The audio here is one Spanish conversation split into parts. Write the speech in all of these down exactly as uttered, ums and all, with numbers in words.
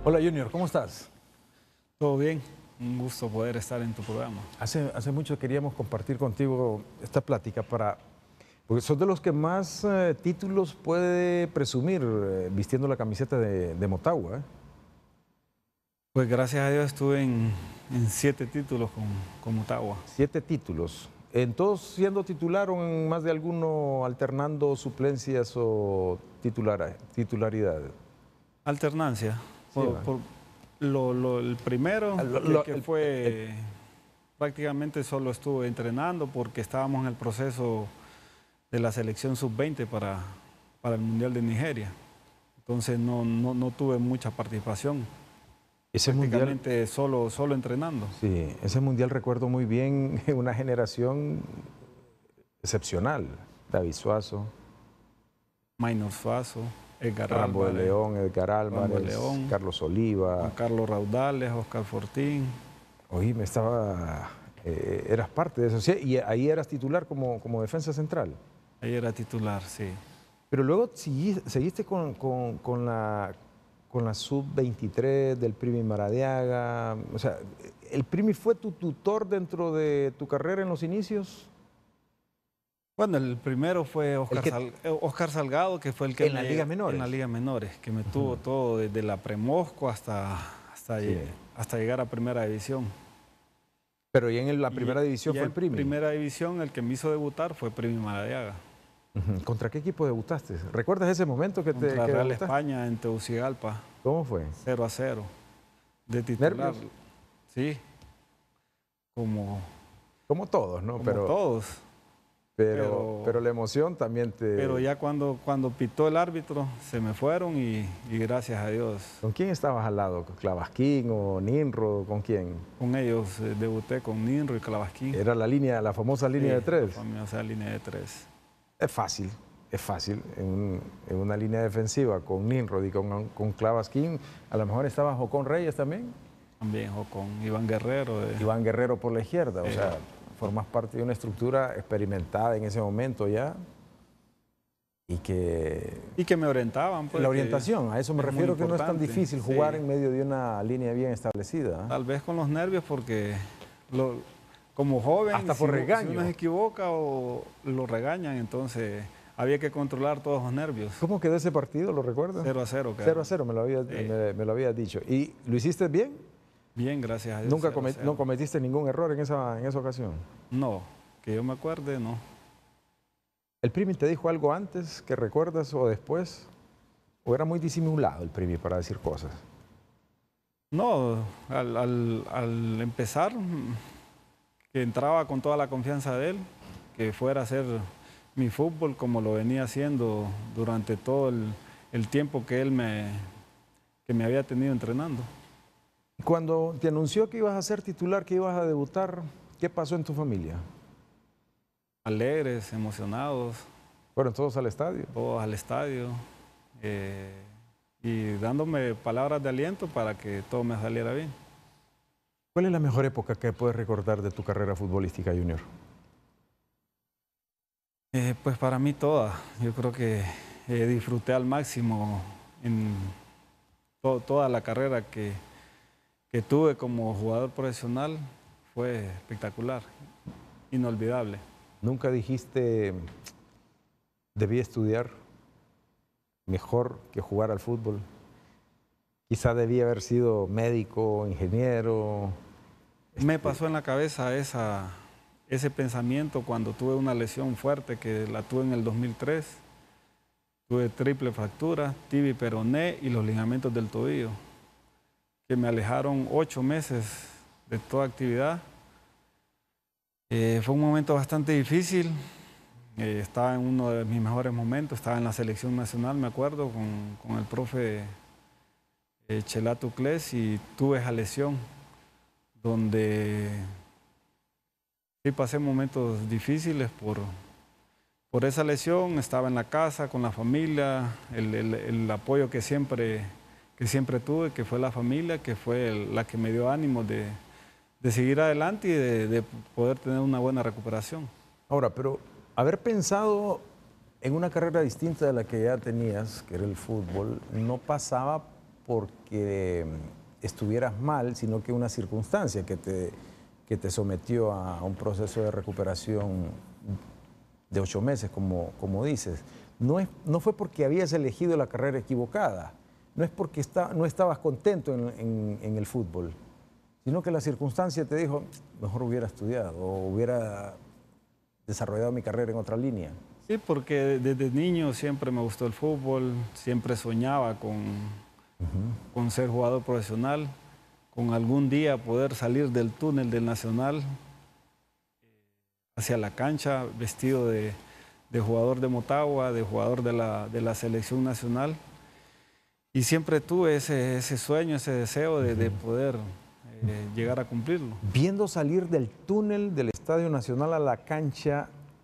Hola Junior, ¿cómo estás? Todo bien, un gusto poder estar en tu programa. Hace, hace mucho queríamos compartir contigo esta plática para, porque sos de los que más eh, títulos puede presumir eh, vistiendo la camiseta de, de Motagua. ¿eh? Pues gracias a Dios estuve en, en siete títulos con, con Motagua. Siete títulos. ¿En todos siendo titular o en más de alguno alternando suplencias o titular, titularidad? Alternancia. Sí, Por, ¿va? por lo, lo- el primero, Ah, lo- que, lo- que el- fue, prácticamente solo estuve entrenando porque estábamos en el proceso de la selección sub veinte para, para el Mundial de Nigeria. Entonces no, no, no tuve mucha participación, Ese mundial, prácticamente solo, solo entrenando. sí, ese mundial recuerdo muy bien una generación excepcional. David Suazo, Maynor Suazo, Edgar Rambo de Álvarez, León, Edgar Rambo de Álvarez, León, Carlos Juan Oliva. Carlos Raudales, Oscar Fortín. Oí, me estaba, eh, eras parte de eso, sí, y ahí eras titular como, como defensa central. Ahí era titular, sí. Pero luego segui- seguiste con, con- con la, con la sub veintitrés del Primi Maradiaga. O sea, ¿el Primi fue tu tutor dentro de tu carrera en los inicios? Bueno, el primero fue Oscar, que- Sal- eh, Oscar Salgado, que fue el que En me, las ligas menores. en las ligas menores, que me tuvo todo desde la premosco hasta, hasta, Sí. lle- hasta llegar a primera división. Pero ya en la Y- primera división y fue en el Primi. primera división el que me hizo debutar fue Primi Maradiaga. Ujú. ¿Contra qué equipo debutaste? ¿Recuerdas ese momento que te Contra que Real debutaste? España en Tegucigalpa, ¿Cómo fue? cero a cero. De titular. ¿Nervios? Sí. Como, Como todos, ¿no? como pero, todos. pero, pero- pero la emoción también te... Pero ya cuando, cuando pitó el árbitro, se me fueron y, y gracias a Dios. ¿Con quién estabas al lado? ¿Con Clavasquín o Ninro? ¿Con quién? Con ellos eh, debuté con Ninro y Clavasquín. Era la línea, la famosa línea de tres. La famosa línea de tres. Es fácil, es fácil. En, un- en una línea defensiva con Ninro y con, con Clavasquín, a lo mejor estaba Jocón Reyes también. También o con Iván Guerrero. de- Iván Guerrero por la izquierda. O Eh. sea, formas parte de una estructura experimentada en ese momento ya. Y que y que me orientaban. pues, la que orientación, a eso me es muy refiero, que no es tan importante. difícil Sí. jugar en medio de una línea bien establecida. ¿eh? Tal vez con los nervios porque lo- como joven, Hasta si por uno- regaño. si uno se equivoca o lo regañan, entonces había que controlar todos los nervios. ¿Cómo quedó ese partido? ¿Lo recuerdas? Cero a cero. quedó. Cero a cero, me lo, había, Sí. me, me lo habías dicho. ¿Y lo hiciste bien? Bien, gracias a Dios. ¿Nunca cero a comet- cero. no cometiste ningún error en esa, en esa ocasión? No, que yo me acuerde, no. ¿El Primi te dijo algo antes que recuerdas o después? ¿O era muy disimulado el Primi para decir cosas? No, al, al- al empezar, mm, que entraba con toda la confianza de él, que fuera a hacer mi fútbol como lo venía haciendo durante todo el, el tiempo que él me, que me había tenido entrenando. Cuando te anunció que ibas a ser titular, que ibas a debutar, ¿qué pasó en tu familia? Alegres, emocionados, ¿Fueron todos al estadio? todos al estadio eh, y dándome palabras de aliento para que todo me saliera bien. ¿Cuál es la mejor época que puedes recordar de tu carrera futbolística, Junior? Eh, pues para mí toda. Yo creo que eh, disfruté al máximo en to- toda la carrera que, que tuve como jugador profesional. Fue espectacular, inolvidable. ¿Nunca dijiste, debí estudiar mejor que jugar al fútbol? Quizá debía haber sido médico, ingeniero. Me pasó en la cabeza esa, ese pensamiento cuando tuve una lesión fuerte que la tuve en el dos mil tres. Tuve triple fractura, tibia y peroné y los ligamentos del tobillo, que me alejaron ocho meses de toda actividad. Eh, fue un momento bastante difícil. Eh, estaba en uno de mis mejores momentos, estaba en la selección nacional, me acuerdo, con, con el profe eh, Chelato Cles y tuve esa lesión donde sí pasé momentos difíciles por, por esa lesión. Estaba en la casa con la familia, el, el- el apoyo que siempre, que siempre tuve, que fue la familia, que fue el- la que me dio ánimo de, de seguir adelante y de, de poder tener una buena recuperación. Ahora, pero haber pensado en una carrera distinta de la que ya tenías, que era el fútbol, no pasaba porque estuvieras mal, sino que una circunstancia que te, que te sometió a un proceso de recuperación de ocho meses, como, como dices. No, es, no fue porque habías elegido la carrera equivocada, no es porque está, no estabas contento en, en, en el fútbol, sino que la circunstancia te dijo, mejor hubiera estudiado o hubiera desarrollado mi carrera en otra línea. Sí, porque desde niño siempre me gustó el fútbol, siempre soñaba con, uh-huh. con ser jugador profesional, con algún día poder salir del túnel del Nacional hacia la cancha vestido de, de jugador de Motagua, de jugador de la, de la selección nacional. Y siempre tuve ese, ese sueño, ese deseo de, de poder eh, llegar a cumplirlo. Viendo salir del túnel del Estadio Nacional a la cancha,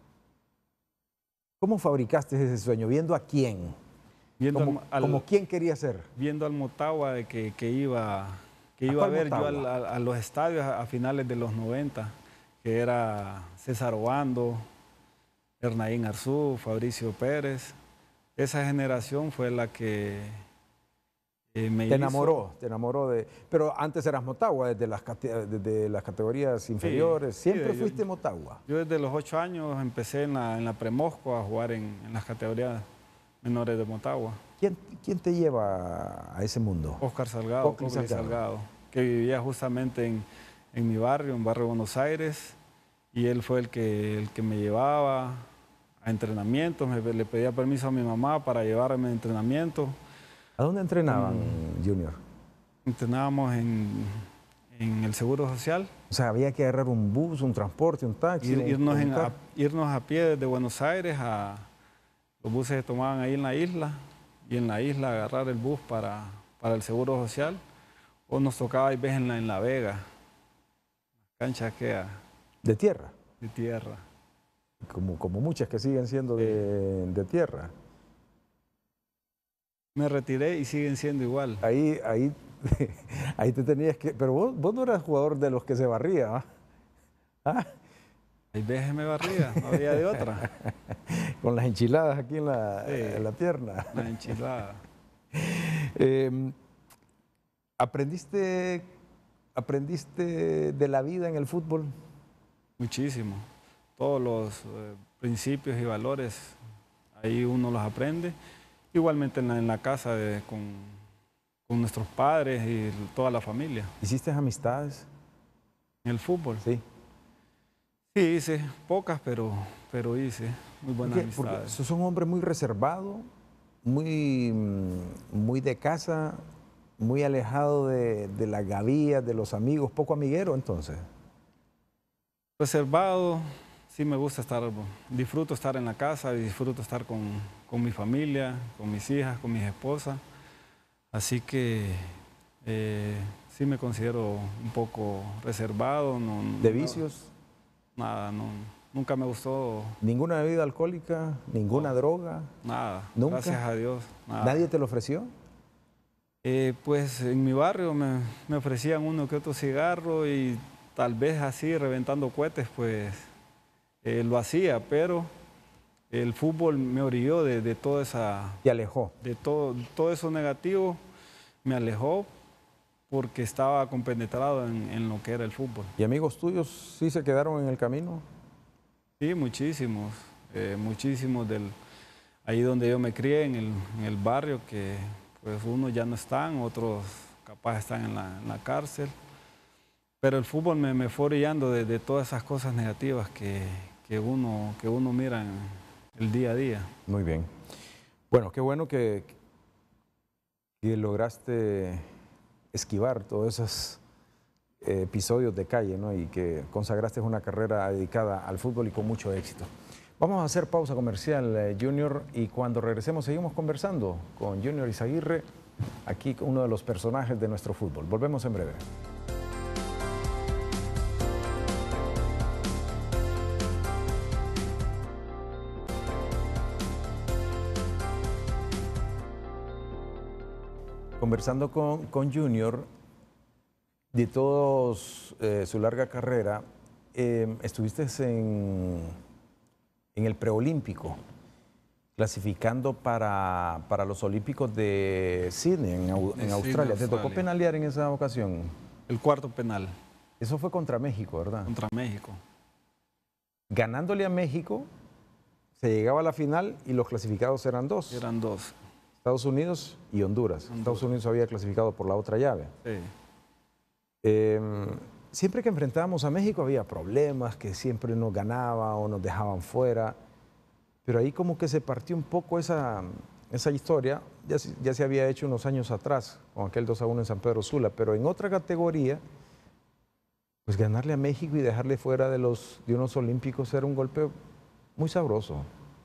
¿cómo fabricaste ese sueño? ¿Viendo a quién? Viendo ¿Cómo, al, ¿Cómo quién quería ser? Viendo al Motagua de que, que iba, que iba a ver Motagua? yo a, a, a los estadios a, a finales de los noventa, que era César Obando, Hernán Arzú, Fabricio Pérez. Esa generación fue la que eh, me Te hizo... enamoró, te enamoró de... Pero antes eras Motagua, desde las, desde las categorías inferiores. Sí, ¿Siempre sí, fuiste yo, Motagua? Yo desde los ocho años empecé en la, en la Premosco a jugar en, en las categorías menores de Motagua. ¿Quién, quién te lleva a ese mundo? Oscar Salgado, Oscar Salgado. Salgado, que vivía justamente en, en mi barrio, en Barrio Buenos Aires, y él fue el que, el que me llevaba a entrenamientos, me, le pedía permiso a mi mamá para llevarme a entrenamiento. ¿A dónde entrenaban, um, Junior? Entrenábamos en, en el Seguro Social. O sea, había que agarrar un bus, un transporte, un taxi. Ir, un, irnos, un en, a, irnos a pie desde Buenos Aires a... Los buses se tomaban ahí en la isla, y en la isla agarrar el bus para, para el Seguro Social, o nos tocaba ir en la, en la Vega, cancha que ¿De tierra? De tierra. Como, como muchas que siguen siendo de, de tierra. Me retiré y siguen siendo igual. Ahí, ahí, ahí te tenías que... Pero vos, vos no eras jugador de los que se barría, ¿ah? ¿Ah? Hay veces me barría, no había de otra. Con las enchiladas aquí en la, sí, en la pierna. Las enchiladas. eh, ¿aprendiste, ¿Aprendiste de la vida en el fútbol? Muchísimo. Todos los eh, principios y valores, ahí uno los aprende. Igualmente en la, en la casa de, con, con nuestros padres y toda la familia. ¿Hiciste amistades? ¿En el fútbol? Sí. Sí, hice pocas, pero, pero hice muy buenas porque, amistades. Porque sos un hombre muy reservado, muy, muy de casa, muy alejado de, de la gavía, de los amigos, poco amiguero entonces. Reservado, sí me gusta estar, disfruto estar en la casa, disfruto estar con, con mi familia, con mis hijas, con mis esposas. Así que eh, sí me considero un poco reservado. No, ¿De vicios? No, nada, no, nunca me gustó. ¿Ninguna bebida alcohólica? ¿Ninguna no, droga? Nada, ¿Nunca? Gracias a Dios. Nada. ¿Nadie te lo ofreció? Eh, pues en mi barrio me, me ofrecían uno que otro cigarro y tal vez así, reventando cohetes, pues eh, lo hacía, pero el fútbol me orilló de, de toda esa... ¿Te alejó? De todo, todo eso negativo me alejó porque estaba compenetrado en, en lo que era el fútbol. ¿Y amigos tuyos sí se quedaron en el camino? Sí, muchísimos, eh, muchísimos del... Ahí donde yo me crié, en el, en el barrio, que pues unos ya no están, otros capaz están en la, en la cárcel. Pero el fútbol me, me fue orillando de, de todas esas cosas negativas que, que, uno, que uno mira en el día a día. Muy bien. Bueno, qué bueno que, que lograste esquivar todos esos eh, episodios de calle, ¿no? Y que consagraste una carrera dedicada al fútbol y con mucho éxito. Vamos a hacer pausa comercial, eh, Junior, y cuando regresemos seguimos conversando con Junior Izaguirre, aquí uno de los personajes de nuestro fútbol. Volvemos en breve. Conversando con, con Junior, de toda eh, su larga carrera, eh, estuviste en, en el preolímpico. clasificando para, para los Olímpicos de Sydney, en, Au- en Sydney, Australia. ¿Te tocó Australia. penalear en esa ocasión? El cuarto penal Eso fue contra México, ¿verdad? contra México. Ganándole a México, se llegaba a la final y los clasificados eran dos. Eran dos. Estados Unidos y Honduras. Honduras. Estados Unidos había clasificado por la otra llave. Sí. Eh, siempre que enfrentábamos a México había problemas, que siempre nos ganaba o nos dejaban fuera, pero ahí como que se partió un poco esa, esa historia, ya, se- ya se había hecho unos años atrás, con aquel dos a uno en San Pedro Sula, pero en otra categoría, pues ganarle a México y dejarle fuera de, los, de unos olímpicos era un golpe muy sabroso.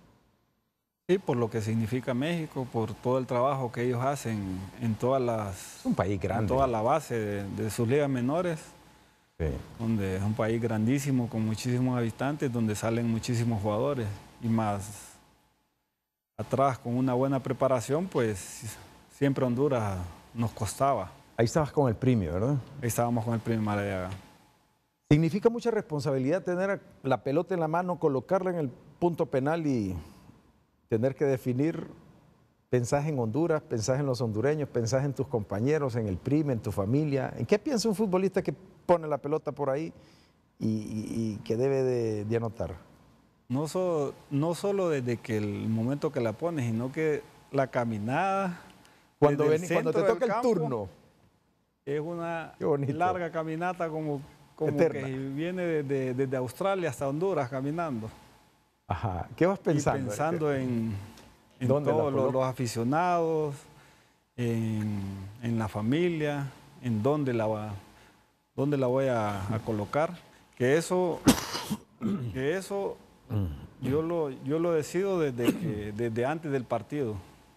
Sí, por lo que significa México, por todo el trabajo que ellos hacen en todas las, Es un país en grande. toda la base de, de sus ligas menores, Sí. donde es un país grandísimo con muchísimos habitantes, donde salen muchísimos jugadores y más atrás con una buena preparación, pues siempre Honduras nos costaba. Ahí estabas con el premio, ¿verdad? Ahí estábamos con el primer Maradiaga. Significa mucha responsabilidad tener la pelota en la mano, colocarla en el punto penal y tener que definir. Pensás en Honduras, pensás en los hondureños, pensás en tus compañeros, en el prime, en tu familia. ¿En qué piensa un futbolista que pone la pelota por ahí y, y- y que debe de, de anotar? No, so- no solo desde que el momento que la pones, sino que la caminada. Cuando, desde el ven- cuando te centro toca del el campo, turno. Es una Qué bonito. larga caminata como, como Eterna. que viene desde, desde Australia hasta Honduras caminando. Ajá. ¿Qué vas pensando? Y pensando en, en ¿Dónde la todos los, coloco? los aficionados, en, en la familia, en dónde la, va- dónde la voy a, a colocar. Que eso, que eso yo, lo, yo lo decido desde, que, desde antes del partido.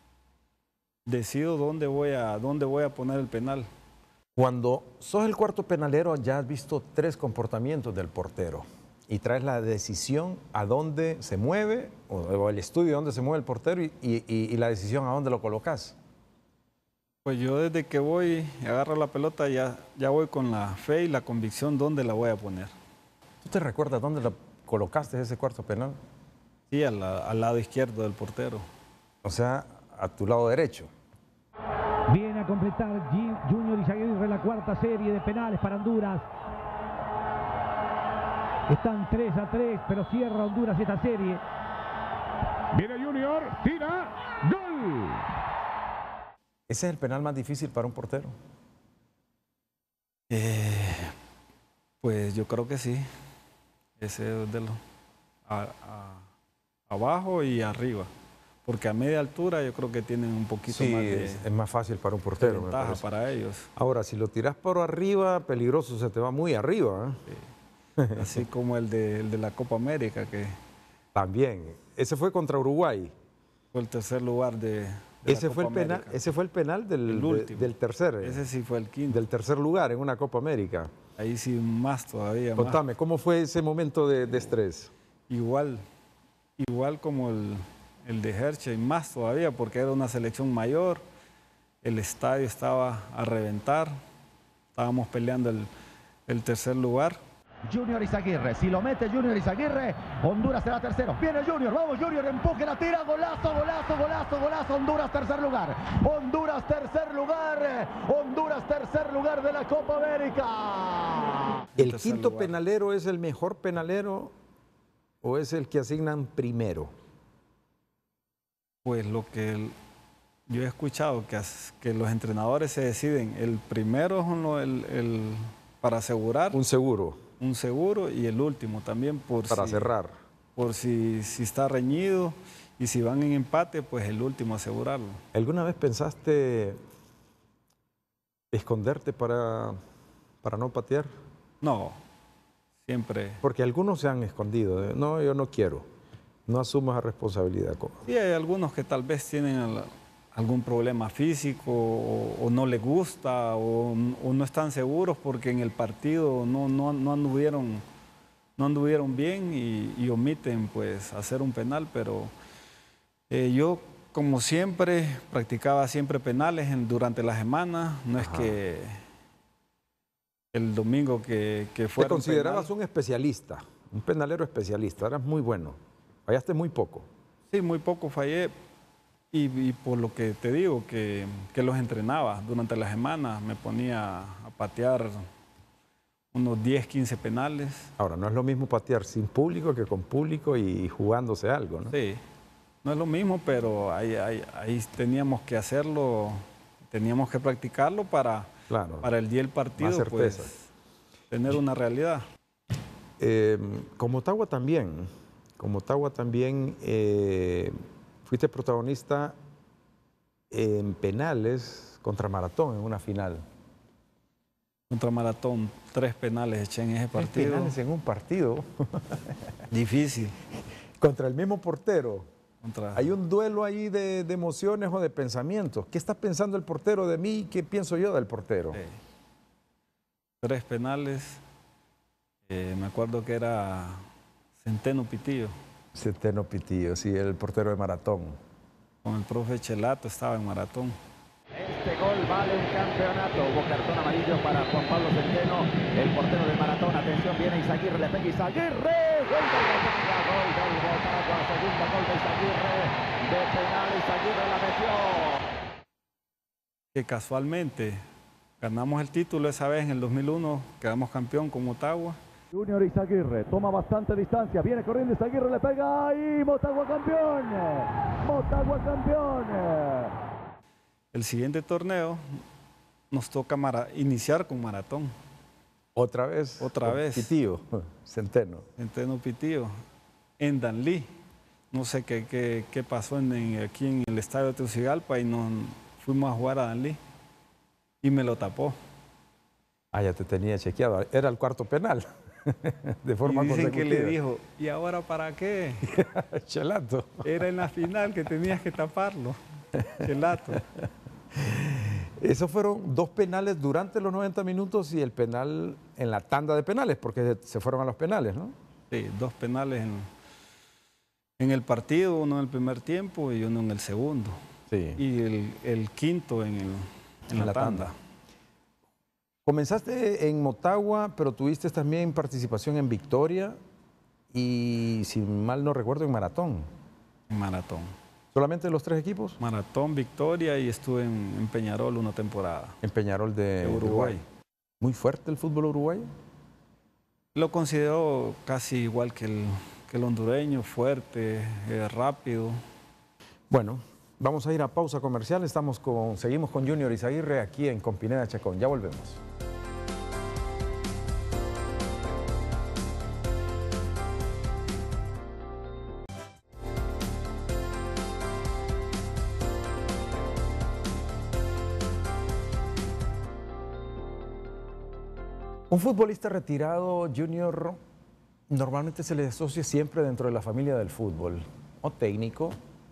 Decido dónde voy a, dónde voy a poner el penal. Cuando sos el cuarto penalero ya has visto tres comportamientos del portero y traes la decisión a dónde se mueve o, o el estudio a dónde se mueve el portero y, y- y la decisión a dónde lo colocas. Pues yo desde que voy, agarro la pelota, ya, ya voy con la fe y la convicción dónde la voy a poner. ¿Tú te recuerdas dónde lo colocaste ese cuarto penal? Sí, al, la- al lado izquierdo del portero. O sea, a tu lado derecho. Viene a completar G- Junior Izaguirre la cuarta serie de penales para Honduras. Están tres a tres, pero cierra Honduras esta serie. Viene Junior, tira, gol. ¿Ese es el penal más difícil para un portero? Eh, pues yo creo que sí. Ese es de lo a- a- abajo y arriba. Porque a media altura yo creo que tienen un poquito Sí, más de, es, es más fácil para un de portero. me ventaja parece. para ellos. Ahora, si lo tiras por arriba, peligroso, se te va muy arriba. ¿eh? Así como el de, el de la Copa América, que También. Ese fue contra Uruguay. fue el tercer lugar de, de la Ese fue, el Copa penal, América. ese fue el penal del, El de- último. del tercer, Ese sí fue el quinto. del tercer lugar en una Copa América. Ahí sí más todavía. más. Contame, ¿cómo fue ese momento de, de estrés? Igual, igual como el, el de Hershey, más todavía, porque era una selección mayor, el estadio estaba a reventar, estábamos peleando el, el tercer lugar. Junior Izaguirre, si lo mete Junior Izaguirre, Honduras será tercero. Viene Junior, vamos Junior, empuje la tira, golazo, golazo, golazo, golazo, Honduras tercer lugar. Honduras tercer lugar, Honduras tercer lugar de la Copa América. ¿El tercer quinto lugar. penalero es el mejor penalero o es el que asignan primero? Pues lo que el- yo he escuchado, que, as- que los entrenadores se deciden, el primero es uno, el, el- para asegurar Un seguro, un seguro y el último también por para si, cerrar. por si, si está reñido y si van en empate, pues el último asegurarlo. ¿Alguna vez pensaste esconderte para, para no patear? No, siempre. Porque algunos se han escondido. ¿eh? No, yo no quiero. No asumas la responsabilidad. co- Sí, hay algunos que tal vez tienen al- algún problema físico o, o no les gusta o, o no están seguros porque en el partido no, no, no anduvieron, no anduvieron bien y, y omiten pues hacer un penal, pero eh, yo como siempre practicaba siempre penales en- durante la semana, no es Ajá. que el domingo que, que Te fuera un considerabas penal. un especialista, un penalero especialista. Eras muy bueno. Fallaste muy poco. Sí, muy poco fallé. Y, y por lo que te digo, que, que los entrenaba durante la semana, me ponía a patear unos diez, quince penales. Ahora, no es lo mismo patear sin público que con público y jugándose algo, ¿no? Sí, no es lo mismo, pero ahí, ahí, ahí teníamos que hacerlo, teníamos que practicarlo para, Claro, para el día del partido, más certeza. pues, tener una realidad. Eh, con Motagua también, con Motagua también eh, fuiste protagonista en penales contra Maratón en una final. Contra Maratón, tres penales eché en ese Tres partido. penales en un partido. Difícil. Contra el mismo portero. Contra... Hay un duelo ahí de, de emociones o de pensamientos. ¿Qué está pensando el portero de mí y qué pienso yo del portero? Sí. Tres penales. Eh, me acuerdo que era Centeno Pitillo. Centeno Pitillo, sí, el portero de Maratón. Con el profe Chelato estaba en Maratón. Este gol vale un campeonato. Hubo cartón amarillo para Juan Pablo Centeno, el portero del Maratón. Atención, viene Izaguirre, le pega Izaguirre. Gol del Motagua, gol del Motagua. Segundo gol de Izaguirre. De penal, Izaguirre la metió. Que casualmente ganamos el título esa vez en el dos mil uno, quedamos campeón con Motagua. Junior Izaguirre toma bastante distancia, viene corriendo Izaguirre, le pega ahí, Motagua campeón, Motagua campeón. El siguiente torneo nos toca mara- iniciar con Maratón. Otra vez. Otra vez. Pitillo, Centeno. Centeno Pitillo, en Danlí. No sé qué, qué, qué pasó en, en, aquí en el estadio de Tegucigalpa y nos fuimos a jugar a Danlí y me lo tapó. Ah, ya te tenía chequeado. Era el cuarto penal. De forma y dicen consecutiva. que le dijo, ¿y ahora para qué? Chelato. Era en la final que tenías que taparlo. Chelato. Esos fueron dos penales durante los noventa minutos y el penal en la tanda de penales, porque se fueron a los penales, ¿no? Sí, dos penales en, en el partido, uno en el primer tiempo y uno en el segundo. Sí. Y el, el quinto en, el, en, en la, la tanda. tanda. Comenzaste en Motagua, pero tuviste también participación en Victoria y, si mal no recuerdo, en Maratón. En Maratón. ¿Solamente los tres equipos? Maratón, Victoria y estuve en, en Peñarol una temporada. En Peñarol de, de Uruguay. Uruguay. ¿Muy fuerte el fútbol uruguayo? Lo considero casi igual que el, que el hondureño, fuerte, eh, rápido. Bueno, vamos a ir a pausa comercial. Estamos con, seguimos con Junior Izaguirre aquí en Con Pineda Chacón. Ya volvemos. Un futbolista retirado, Junior, normalmente se le asocia siempre dentro de la familia del fútbol, o técnico,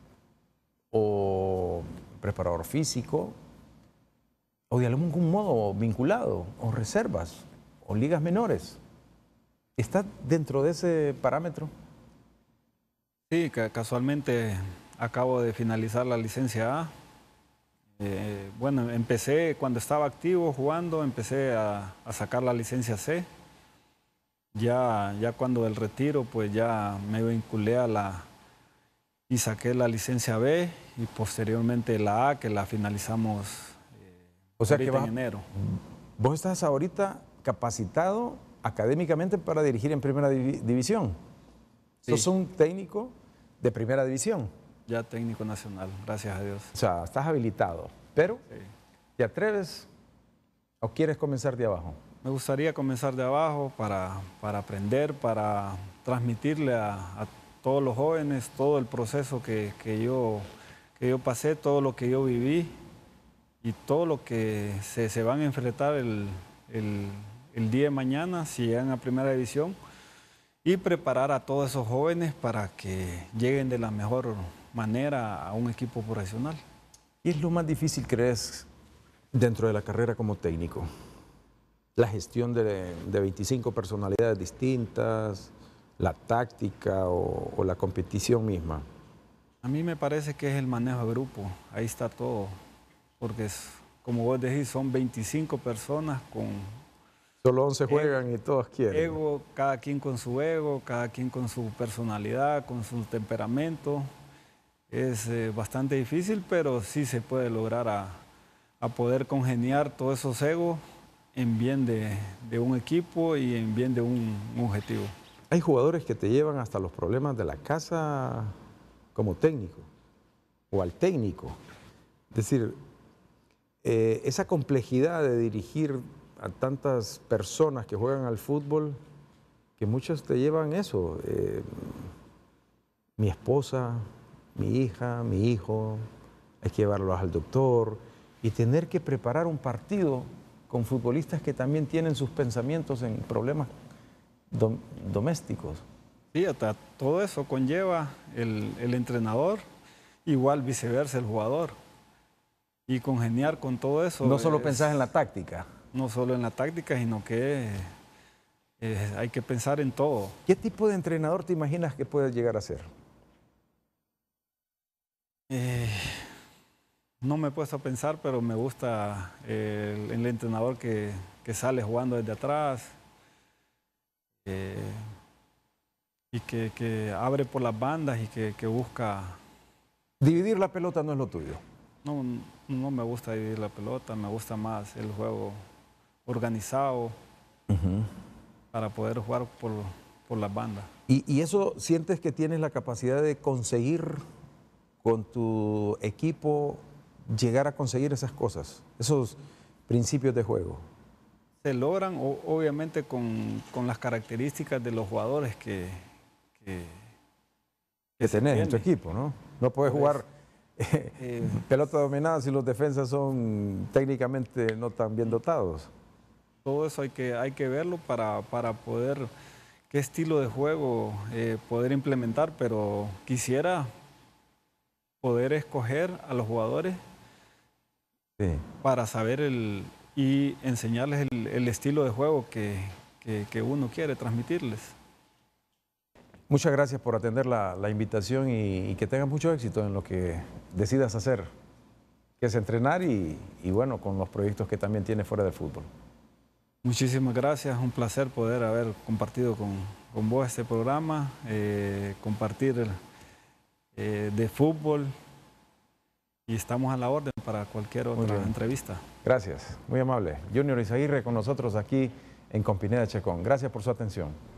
o preparador físico, o de algún modo vinculado, o reservas, o ligas menores. ¿Está dentro de ese parámetro? Sí, casualmente acabo de finalizar la licencia A. Eh, bueno, empecé cuando estaba activo jugando, empecé a, a sacar la licencia C. Ya, ya cuando el retiro, pues ya me vinculé a la y saqué la licencia B y posteriormente la A, que la finalizamos eh, o sea ahorita que va, en enero. ¿Vos estás ahorita capacitado académicamente para dirigir en primera div división? Sí. ¿Sos un técnico de primera división? Ya técnico nacional, gracias a Dios. O sea, estás habilitado, pero sí. ¿Te atreves o quieres comenzar de abajo? Me gustaría comenzar de abajo para, para aprender, para transmitirle a, a todos los jóvenes todo el proceso que, que, yo, que yo pasé, todo lo que yo viví y todo lo que se, se van a enfrentar el, el, el día de mañana si llegan a primera división y preparar a todos esos jóvenes para que lleguen de la mejor manera a un equipo profesional. ¿Qué es lo más difícil, crees, dentro de la carrera como técnico? La gestión de, de veinticinco personalidades distintas, la táctica o, o la competición misma. A mí me parece que es el manejo de grupo, ahí está todo, porque es, como vos decís, son veinticinco personas con... Solo once juegan ego, y todos quieren. Ego, cada quien con su ego, cada quien con su personalidad, con su temperamento. es eh, bastante difícil, pero sí se puede lograr a, a poder congeniar todos esos egos en bien de, de un equipo y en bien de un, un objetivo. Hay jugadores que te llevan hasta los problemas de la casa como técnico o al técnico. Es decir, eh, esa complejidad de dirigir a tantas personas que juegan al fútbol, que muchos te llevan eso. Eh, mi esposa, mi hija, mi hijo, hay que llevarlos al doctor y tener que preparar un partido con futbolistas que también tienen sus pensamientos en problemas dom domésticos. Sí, hasta todo eso conlleva el, el entrenador, igual viceversa el jugador. Y congeniar con todo eso. No solo es, pensás en la táctica. No solo en la táctica, sino que eh, hay que pensar en todo. ¿Qué tipo de entrenador te imaginas que puedes llegar a ser? Eh, no me he puesto a pensar, pero me gusta eh, el, el entrenador que, que sale jugando desde atrás eh, y que, que abre por las bandas y que, que busca... Dividir la pelota no es lo tuyo. No, no me gusta dividir la pelota, me gusta más el juego organizado uh-huh. para poder jugar por, por las bandas. ¿Y, ¿Y eso sientes que tienes la capacidad de conseguir con tu equipo, llegar a conseguir esas cosas, esos principios de juego? Se logran o, obviamente con, con las características de los jugadores que, que, que tenés en tu equipo, ¿no? No puedes pues, jugar eh, pelota dominada si los defensas son técnicamente no tan bien dotados. Todo eso hay que, hay que verlo para, para poder, qué estilo de juego eh, poder implementar, pero quisiera poder escoger a los jugadores sí. para saber el, y enseñarles el, el estilo de juego que, que, que uno quiere transmitirles. Muchas gracias por atender la, la invitación y, y que tengas mucho éxito en lo que decidas hacer, que es entrenar y, y bueno, con los proyectos que también tienes fuera del fútbol. Muchísimas gracias, un placer poder haber compartido con, con vos este programa, eh, compartir eh, de fútbol y estamos a la orden para cualquier otra entrevista. Gracias, muy amable. Junior Izaguirre con nosotros aquí en Con Pineda Chacón. Gracias por su atención.